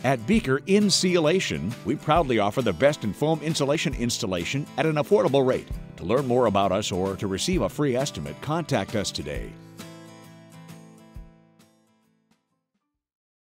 At Beicker InSEALation, we proudly offer the best in foam insulation installation at an affordable rate. To learn more about us or to receive a free estimate, contact us today.